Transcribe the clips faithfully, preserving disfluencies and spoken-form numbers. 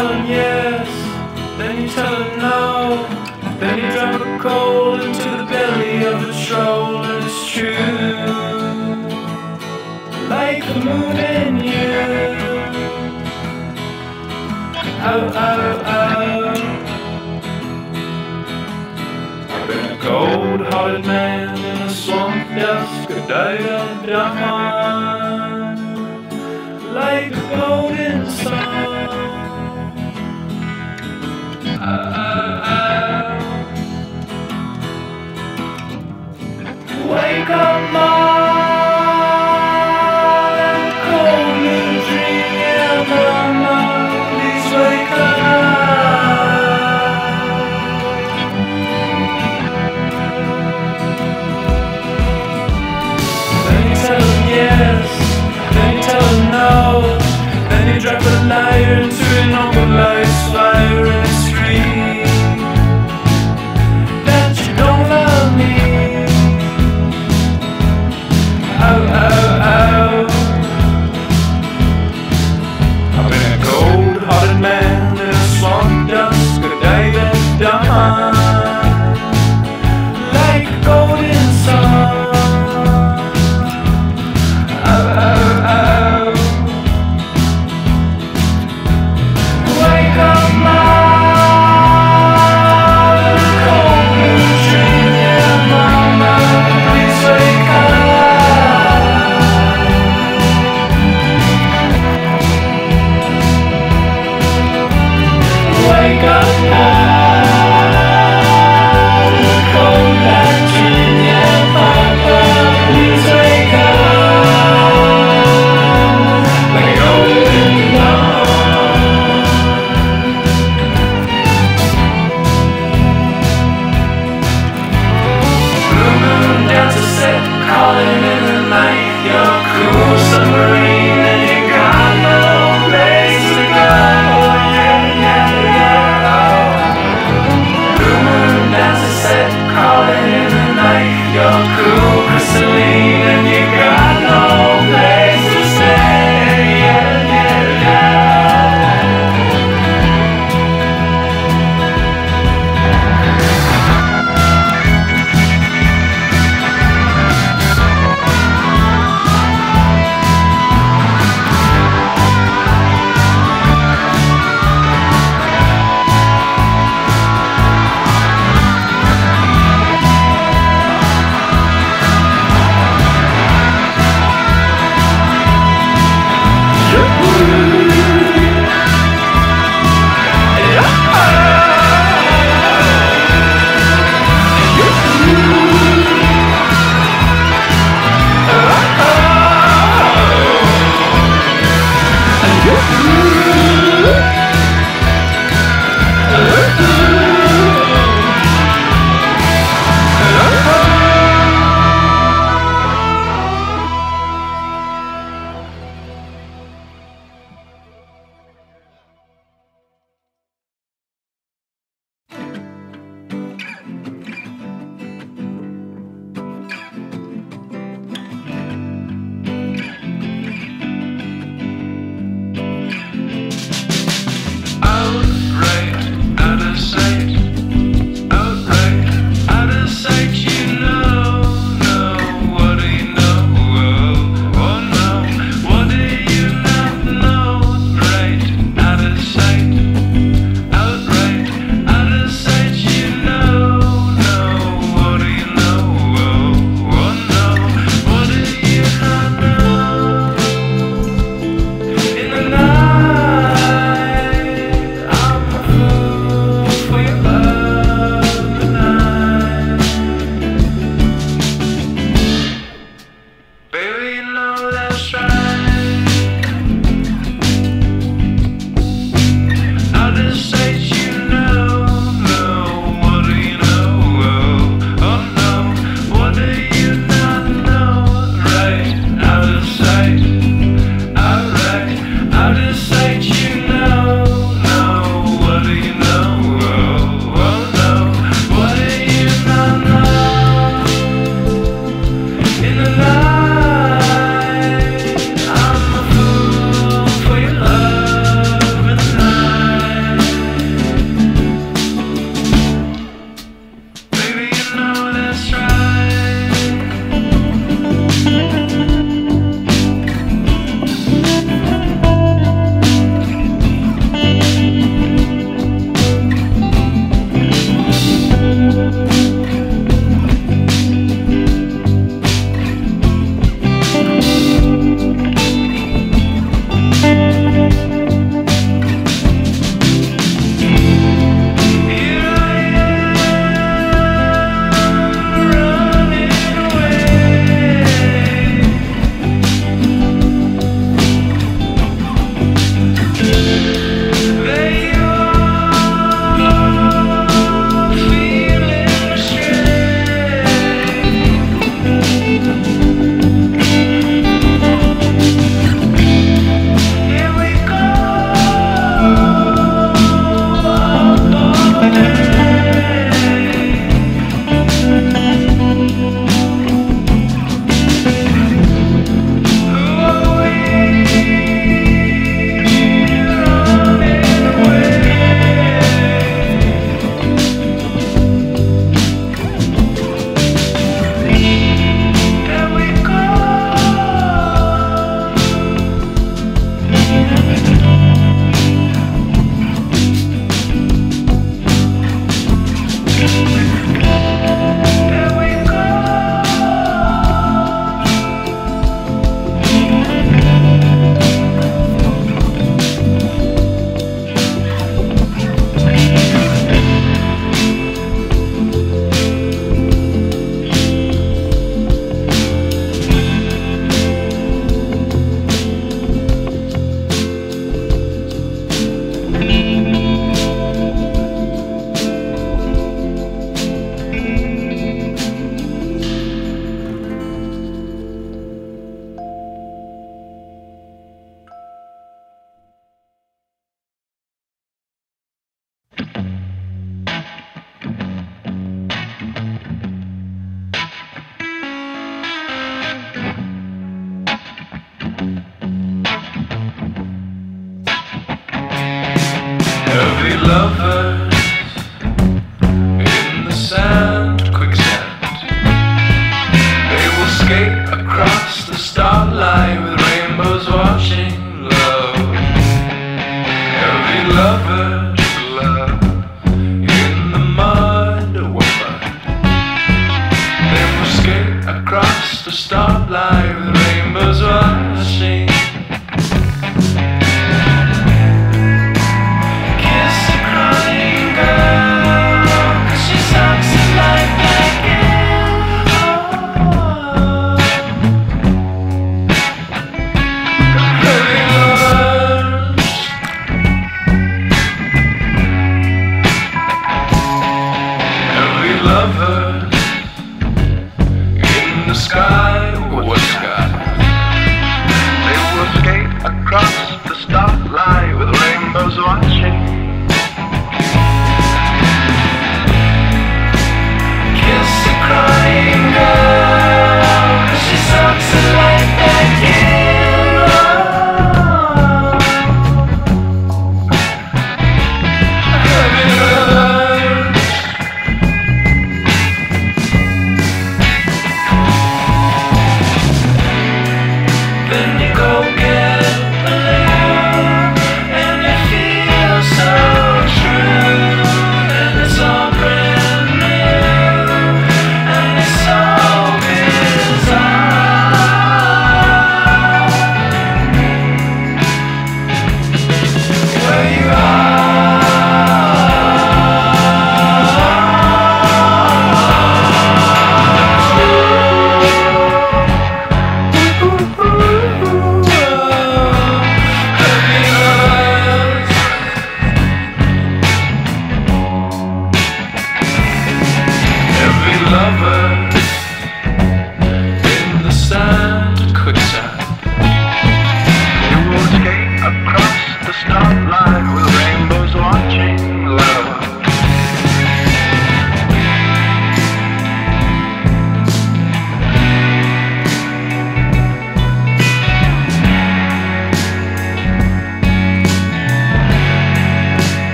tell him yes, then you tell him no. Then you drop a coal into the belly of a troll, and it's true, like the moon and you. Oh, oh, oh. I've been a cold-hearted man in a swamp, yes, good day, dawn, like a golden sun. Oh, oh, oh. Wake up, Mom, and cold new dream, yeah, Mama, please wake up. Then you tell him yes, then you tell him no, then you drop a liar into an open life's fire, and it's free that you don't love me. Oh, oh, oh. I've been a cold-hearted man in a swamp dusk, a day that dawn, like a golden sun. Oh, oh, oh. Wake up, Mom, cold blue dream, yeah, Mama, please wake up. Wake up now, cold black dream, yeah, Papa, please wake up, like a golden dawn. Blue moon dancer set, calling in the night, your cool submarine, and you got no place to go. Calling in the night, you're cool crystalline, and you got no place to stay. Yeah, yeah, lovers in the sand, quicksand. They will skate across the starlight with rainbows watching love. Every lover's love in the mud, woman. They will skate across the starlight with rainbows watching. Lovers in the sky, what sky? They will skate across the starlight with rainbows watching. Kiss a crying girl, 'cause she sucks a light back in. Then you go get a lift, and you feel so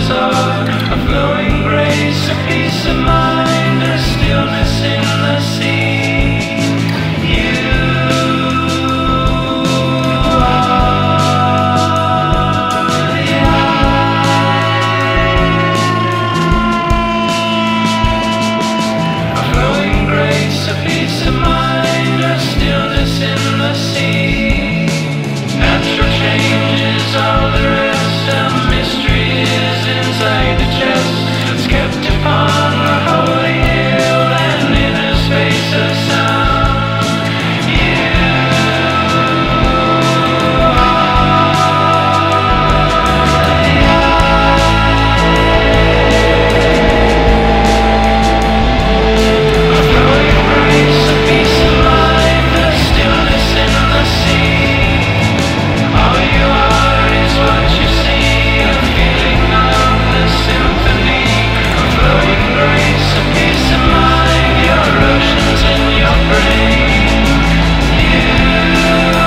saw a flowing grace, a peace of mind, a stillness in the sea. You are the eye. A flowing grace, a peace of mind, a stillness in the sea. Natural change is all the rest, a mystery is inside the chest that's kept upon the holy hill, and in a space of sound. You are a flowing grace, a peace of mind, a stillness in the sea. All you are is what you see, a feeling of the symphony, a flowing grace, a peace of mind, your oceans in your brain. You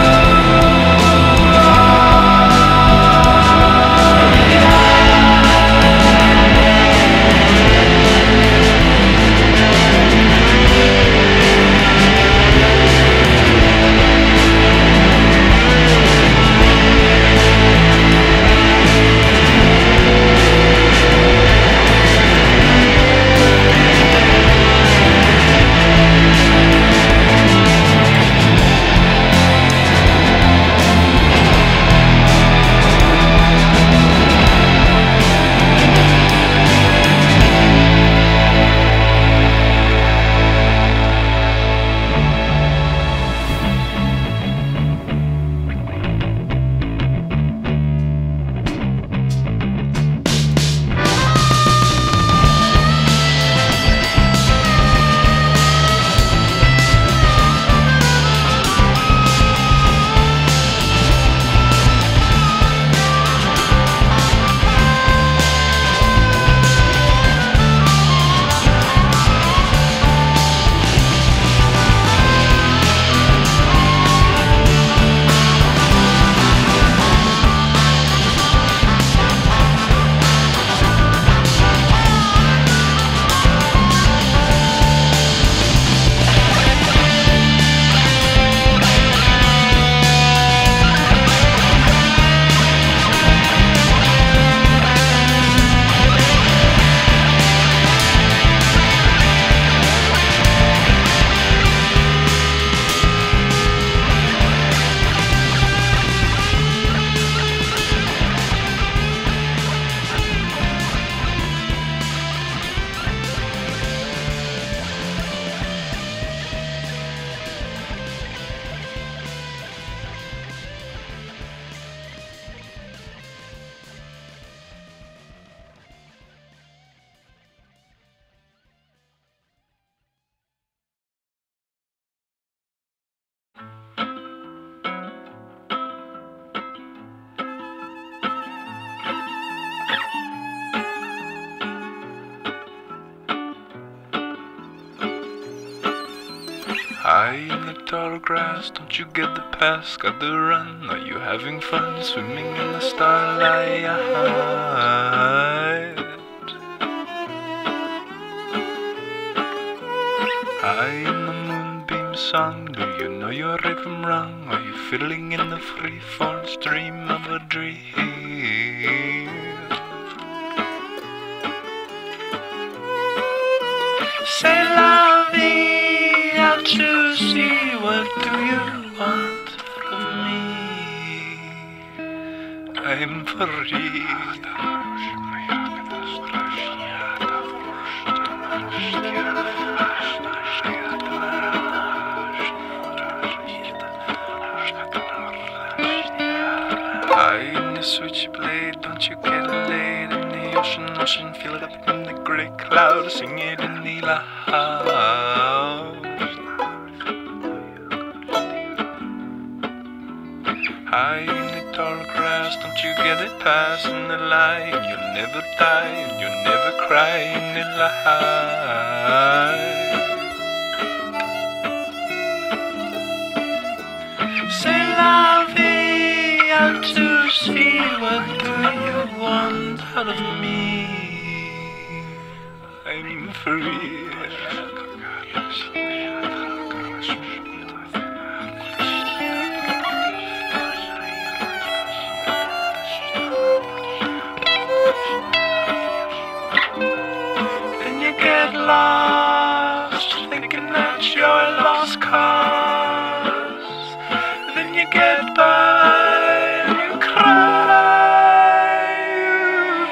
high in the tall grass, don't you get the pass? Got the run, are you having fun? Swimming in the starlight. High in the moonbeam song, do you know you're right from wrong? Are you fiddling in the free-fall stream of a dream? C'est la vie, out to sea, what do you want of me? I'm free. High in the switchblade, don't you get laid in the ocean, ocean, feel it up in the grey clouds, sing it in the loud. High in the tall grass, don't you get it past in the light, you'll never die and you'll never cry in the light. C'est la vie, out to sea, what do you want part of me. I'm free. And you get lost, thinking that you're a lost cause. Then you get by and you cry, you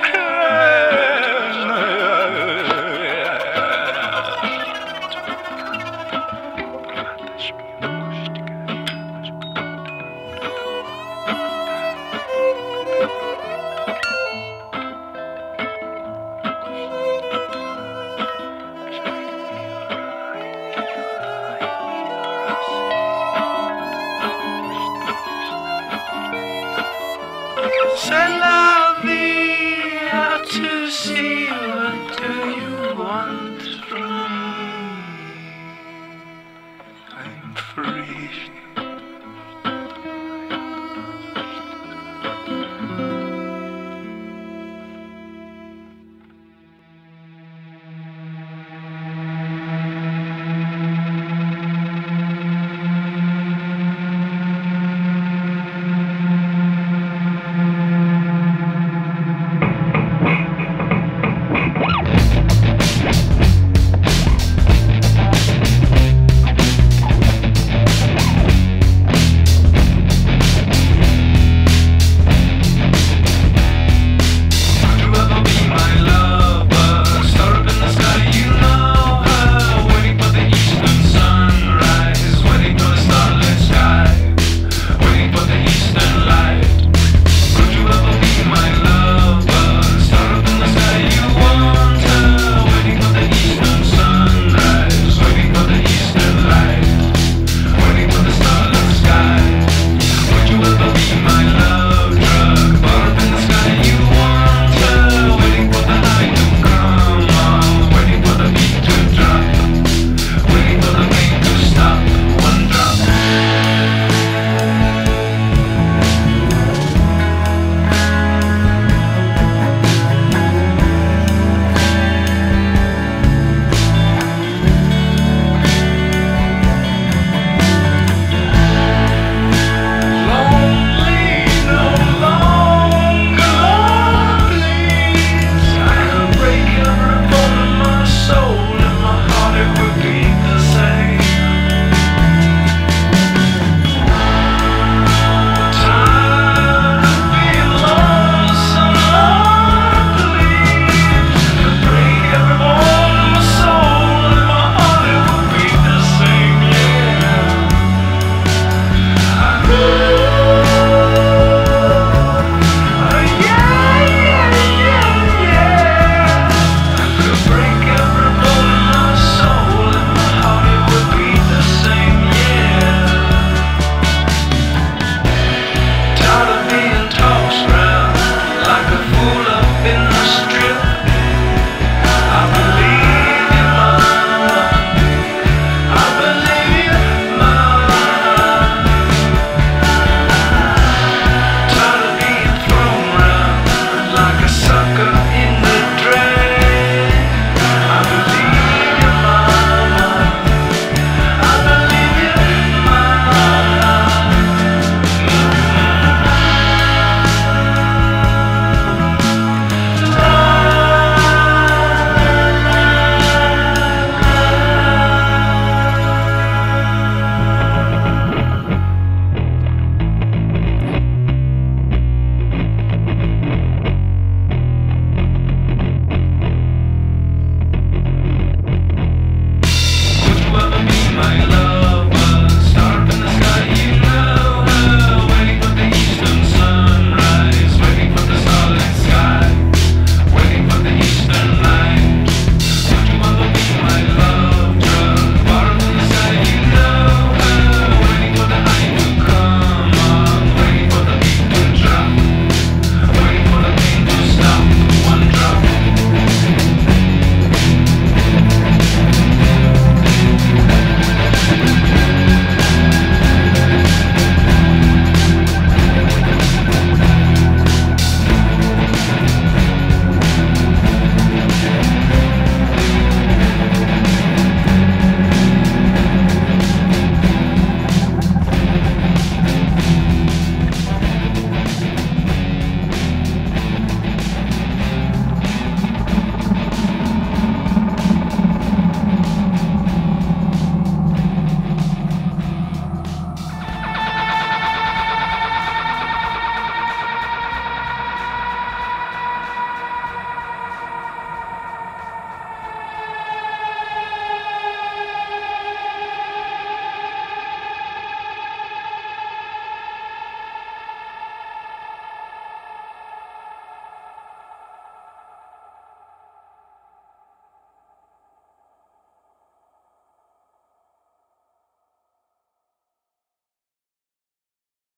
C'est la vie, how to see what do you want?